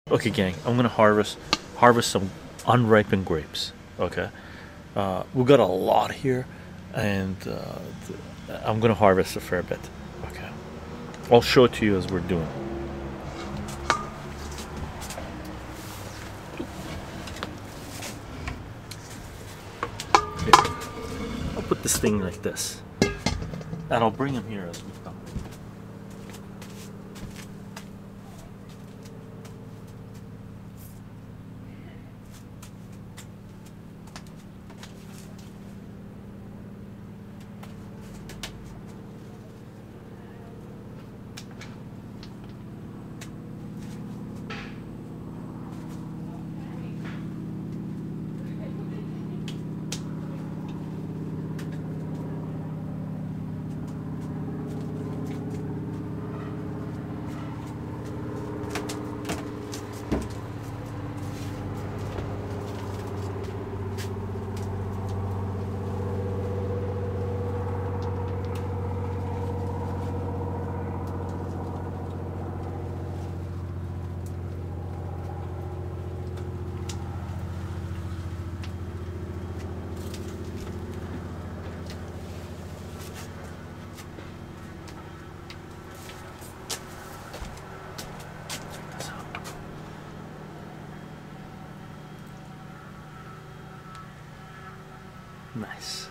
Okay, gang, I'm gonna harvest some unripened grapes. Okay, we got a lot here, and I'm gonna harvest a fair bit. Okay, I'll show it to you as we're doing. Here, I'll put this thing like this, and I'll bring him here as we come. Nice.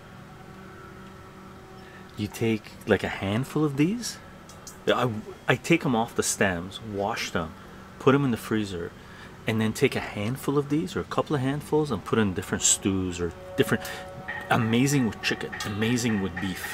You take like a handful of these. I take them off the stems, wash them, put them in the freezer, and then take a handful of these or a couple of handfuls and put in different stews or different. Amazing with chicken, amazing with beef.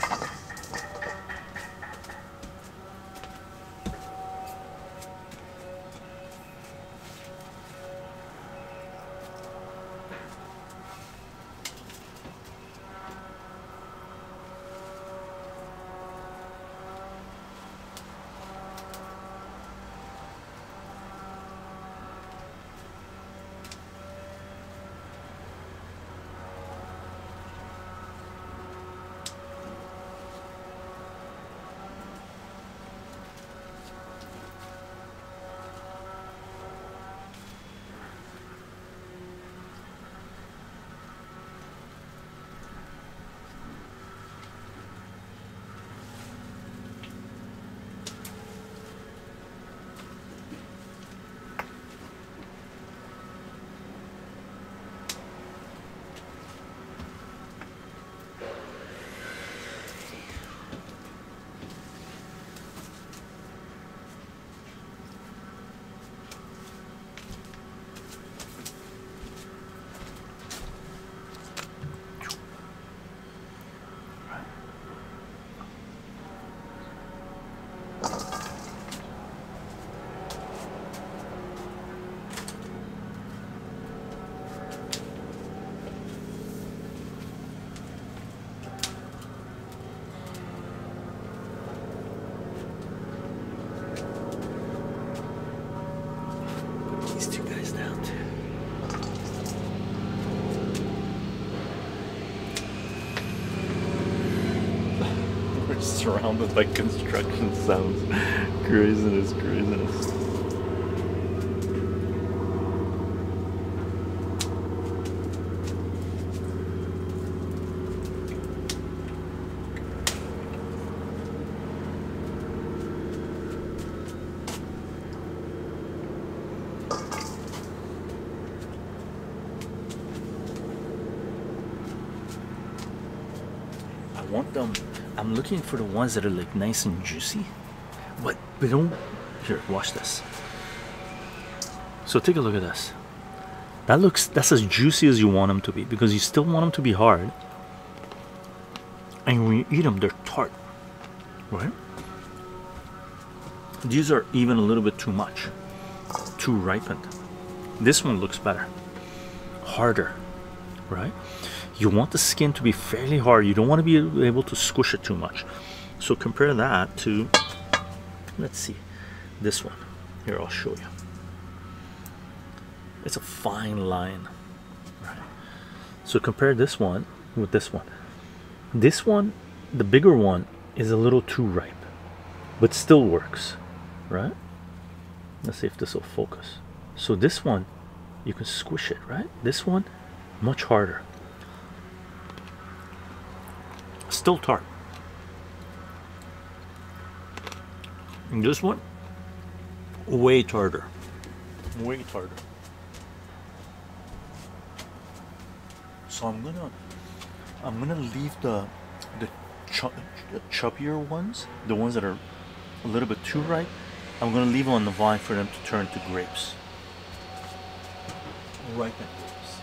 These two guys down too. We're surrounded by construction sounds. Craziness, craziness. I want them. I'm looking for the ones that are like nice and juicy, but they don't. Here, watch this. So take a look at this. That's as juicy as you want them to be because you still want them to be hard. And when you eat them, they're tart, right? These are even a little bit too much, too ripened. This one looks better, harder, right? You want the skin to be fairly hard. You don't want to be able to squish it too much. So compare that to, let's see, this one. Here, I'll show you. It's a fine line, right? So compare this one with this one. This one, the bigger one, is a little too ripe, but still works, right? Let's see if this will focus. So this one, you can squish it, right? This one, much harder. Still tart. And this one, way tartar. Way tartar. So I'm gonna leave the chubbier ones, the ones that are a little bit too ripe. I'm gonna leave them on the vine for them to turn to grapes. Ripened grapes.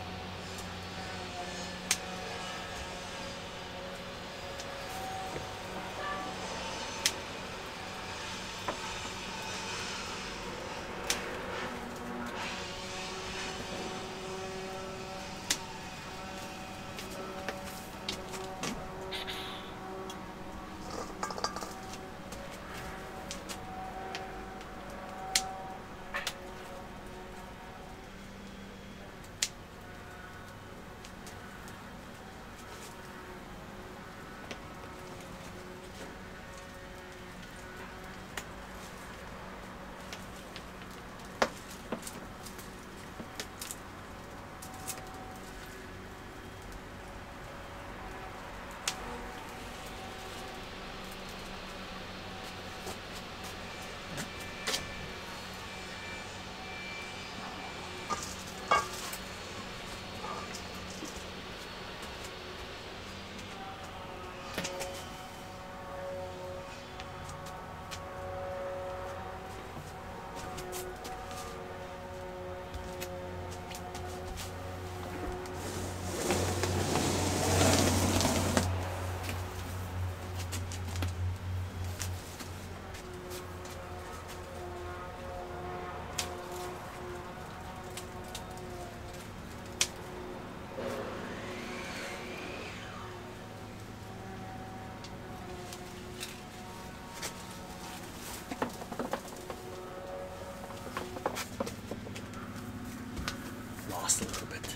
Lost a little bit.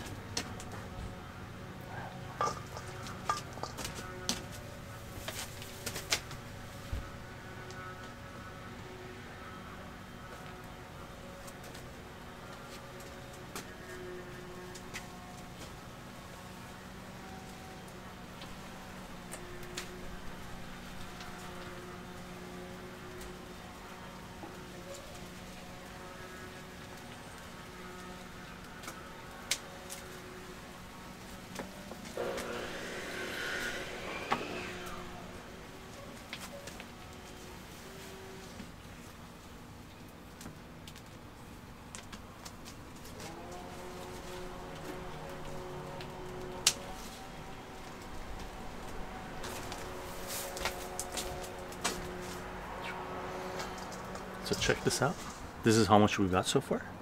So check this out. This is how much we got so far.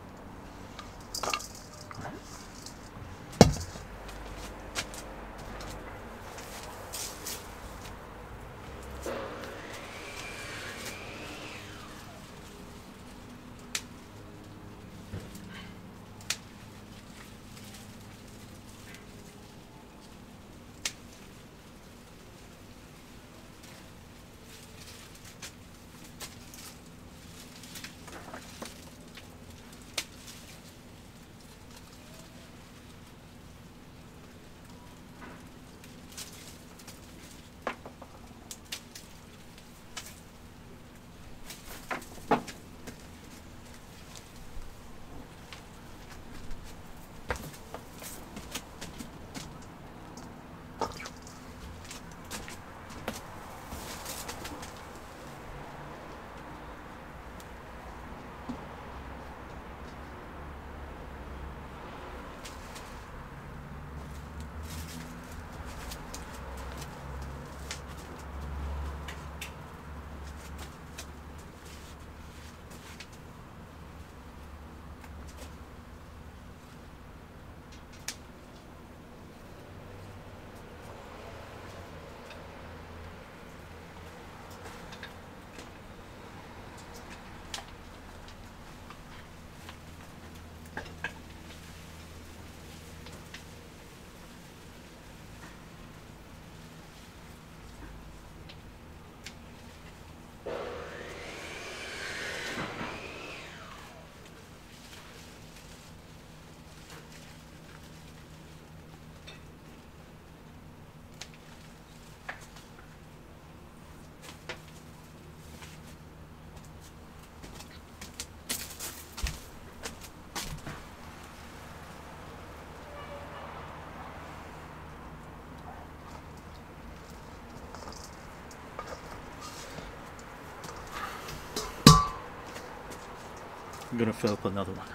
I'm gonna fill up another one.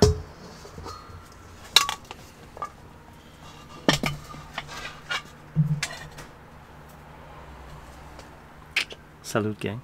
Salute, gang.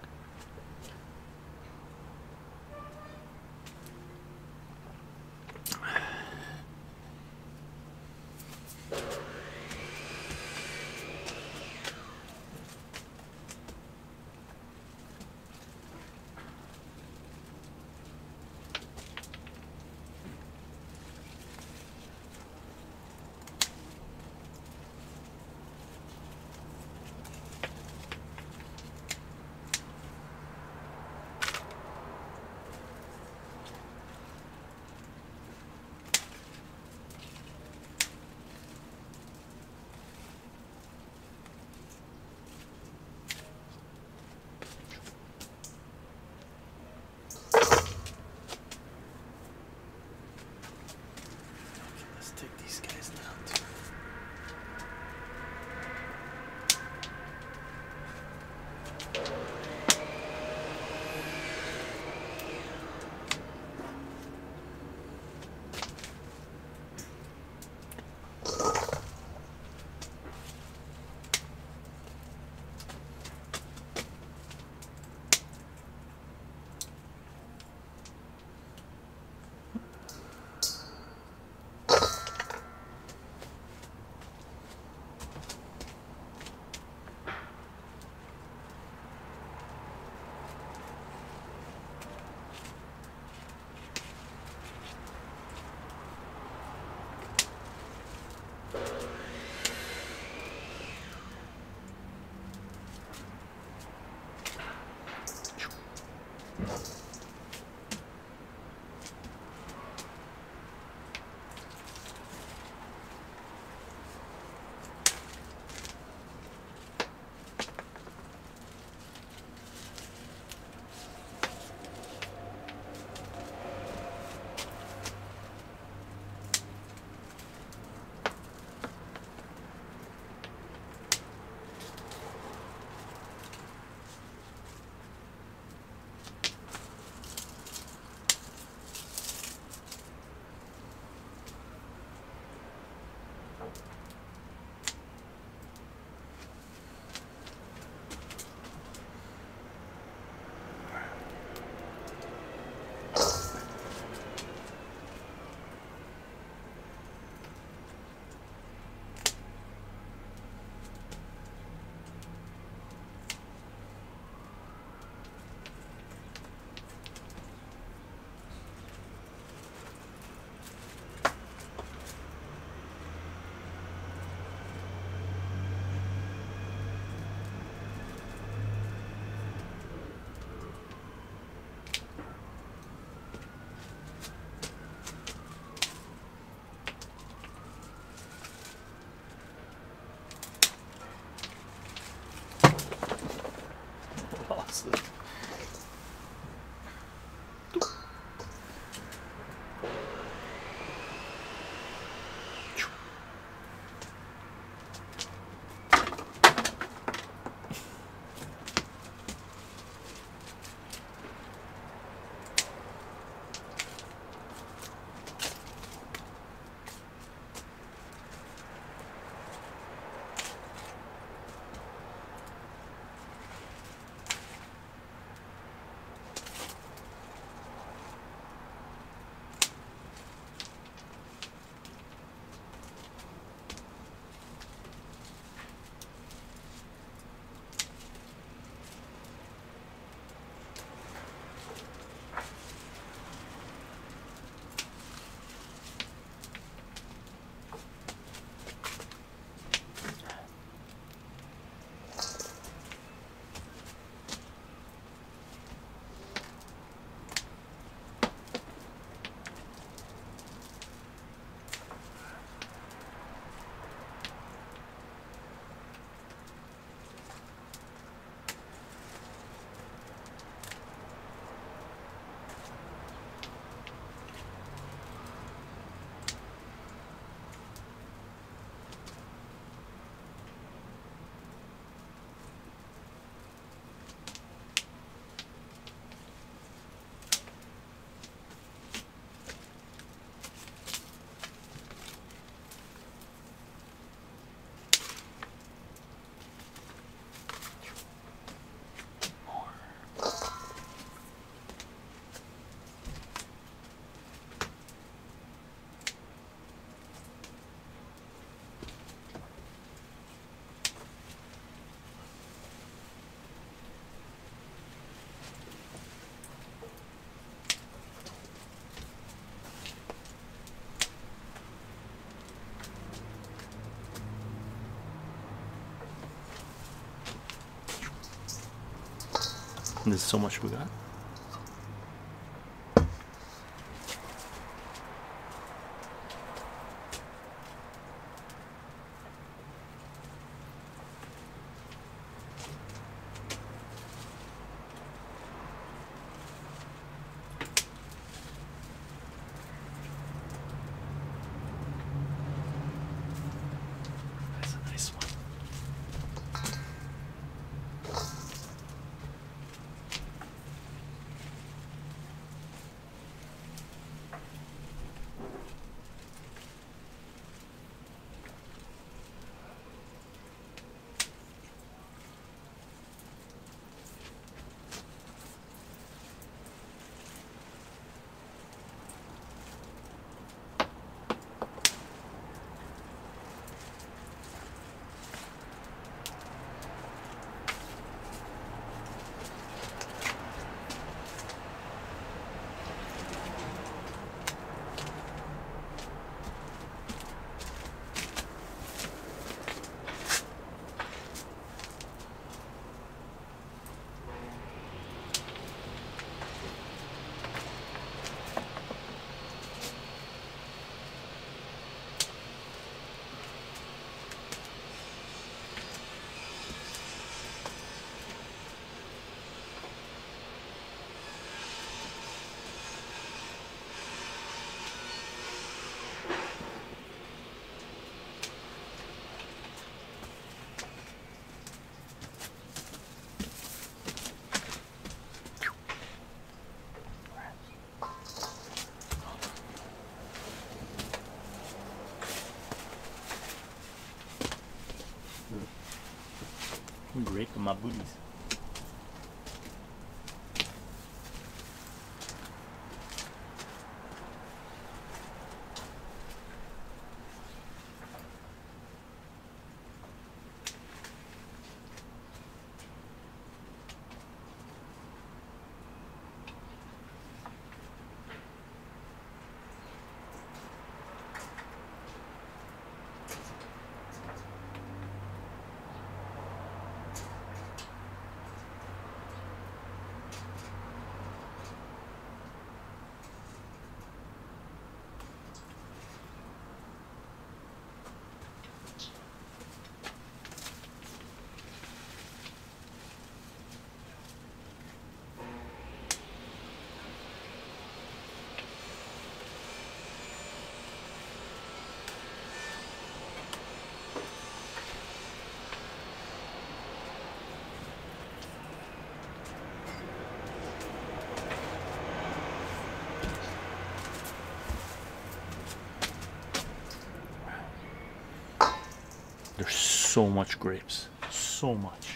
There's so much we got. That's a nice one. Great for my booties. There's so much grapes, so much.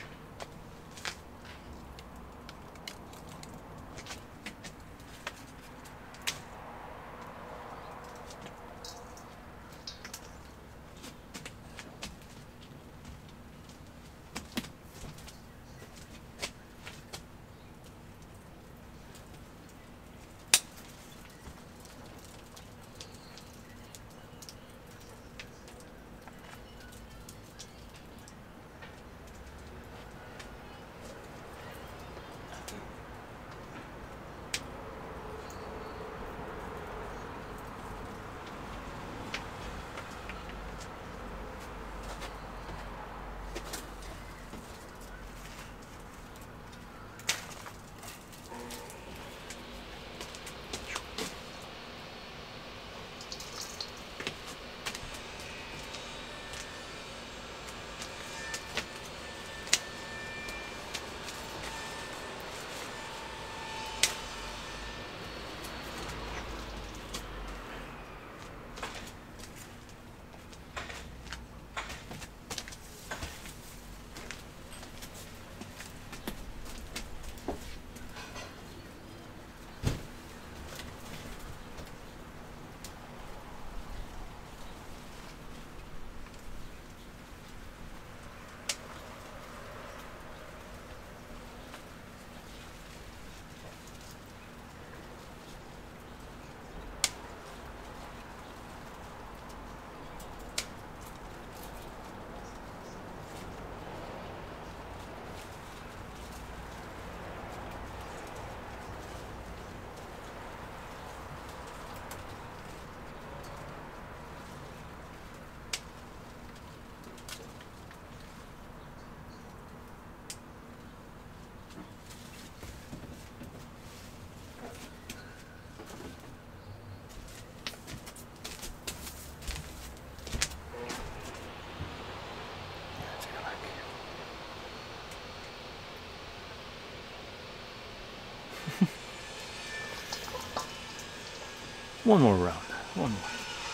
one more round. One more.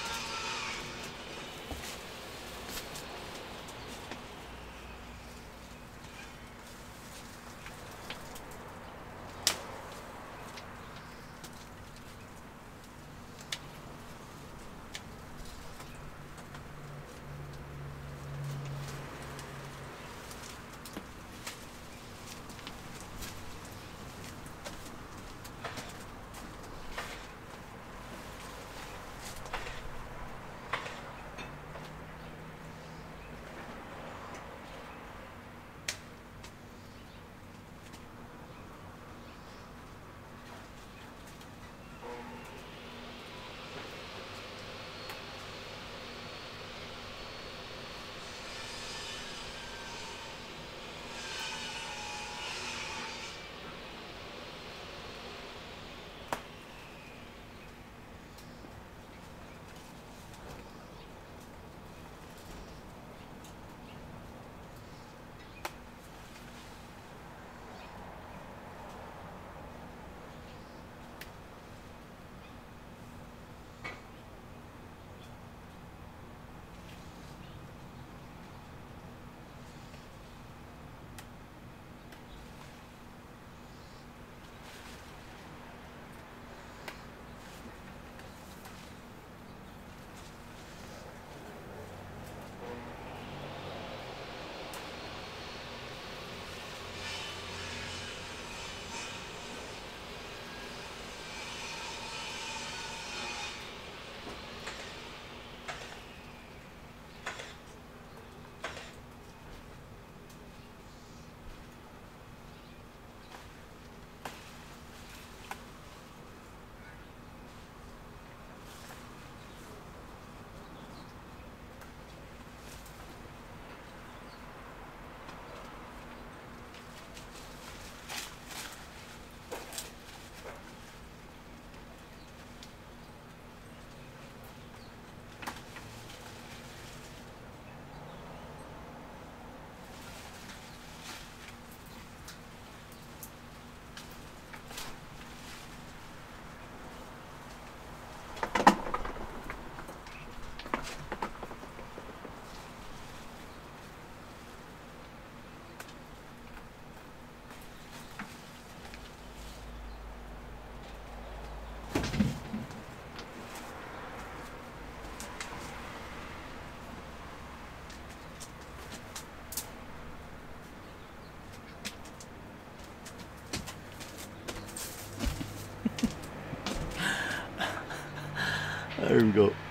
There we go.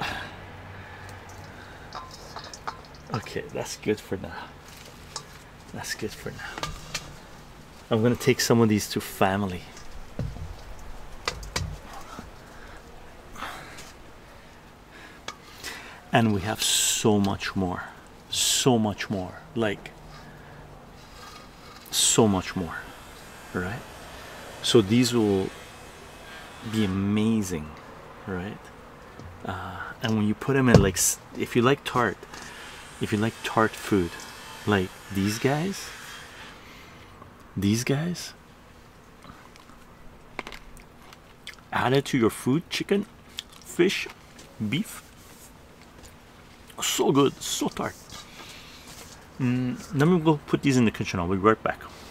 Okay, that's good for now. That's good for now. I'm gonna take some of these to family. And we have so much more. So much more. Like, so much more. Right? So these will be amazing. Right? And when you put them in, like, if you like tart food, like these guys, add it to your food, chicken, fish, beef, so good, so tart. Let me go put these in the kitchen. I'll be right back.